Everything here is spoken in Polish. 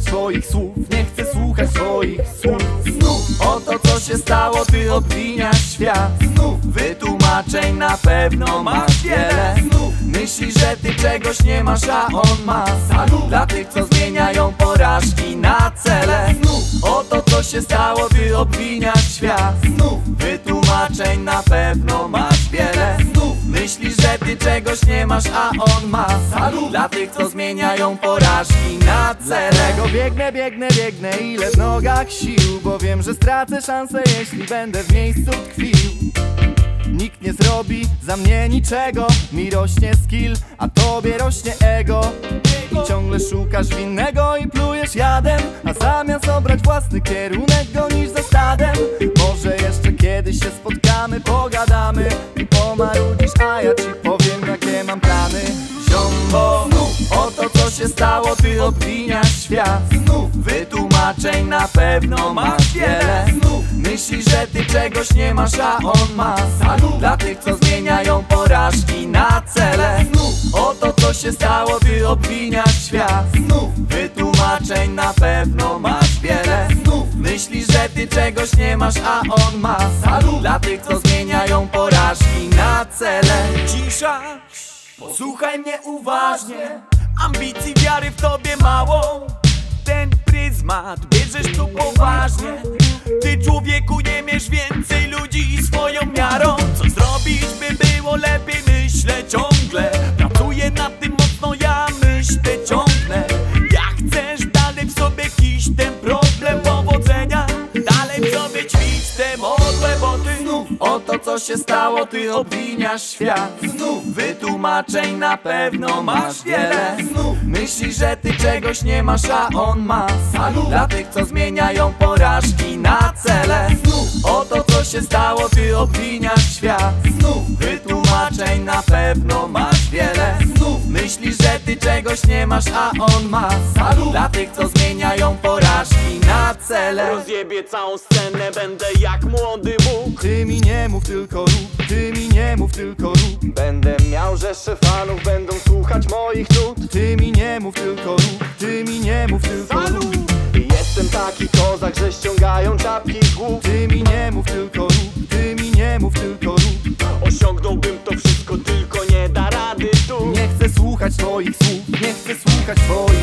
twoich słów, nie chcę słuchać twoich słów. Znów o to, co się stało, ty obwiniasz świat. Znów wytłumaczeń na pewno masz wiele. Znów myślisz, że ty czegoś nie masz, a on ma. Salut dla tych, co zmieniają porażki na cele. Znów o to, co się stało, ty obwiniasz świat. Znów wytłumaczeń na pewno masz wiele. Znów myślisz, że ty czegoś nie masz, a on ma. Salut dla tych, co zmieniają porażki na cele. Biegnę, ile w nogach sił, bo wiem, że stracę szansę, jeśli będę w miejscu tkwił. Nikt nie zrobi za mnie niczego, mi rośnie skill, a tobie rośnie ego. I ciągle szukasz winnego i plujesz jadem, a zamiast obrać własny kierunek gonisz za stadem. Może jeszcze kiedyś się spotkamy, pogadamy i pomarudzisz, a ja ci powiem, jakie mam plany. Ziombo, znów o to, co się stało, ty obwiniasz świat. Znów wytłumaczeń na pewno masz wiele. Znów myślisz, że ty czegoś nie masz, a on ma. Salut dla tych, co zmieniają porażki na cele. Znów o to, co się stało, ty obwiniasz świat. Znów wytłumaczeń na pewno masz wiele. Znów myślisz, że ty czegoś nie masz, a on ma. Salut dla tych, co zmieniają porażki na cele. Cisza, posłuchaj mnie uważnie. Ambicji, wiary w tobie mało. Ten pryzmat bierzesz tu poważnie. Ty, człowieku, nie mierz więcej ludzi swoją miarą. Co zrobić, by było lepiej, myślę ciągle. Pracuję nad tym mocno, ja myślę ciągle. Jak chcesz dalej w sobie kiść ten problem powodzenia, dalej w sobie ćwicz tę modłę, bo ty znów o to, co się stało, ty obwiniasz świat. Znów wytłumaczeń na pewno masz wiele. Znów myślisz, że ty czegoś nie masz, a on ma. Salut dla tych, co zmieniają porażki na cele. Znów o to, co się stało, ty obwiniasz świat. Znów wytłumaczeń na pewno masz wiele. Znów myślisz, że ty czegoś nie masz, a on ma. Salut dla tych, co zmieniają porażki na cele. Rozjebię całą scenę, będę jak młody Bóg. Ty mi nie mów, tylko rób, ty mi nie mów, tylko rób. Będę miał rzesze fanów, będą słuchać moich nut. Ty mi nie mów, tylko rób, ty mi nie mów, tylko rób. Jestem taki kozak, że ściągają czapki z głów. Ty mi nie mów, tylko rób, ty mi nie mów, tylko rób. Osiągnąłbym to wszystko, tylko nie da rady tu. Nie chcę słuchać twoich słów, nie chcę słuchać twoich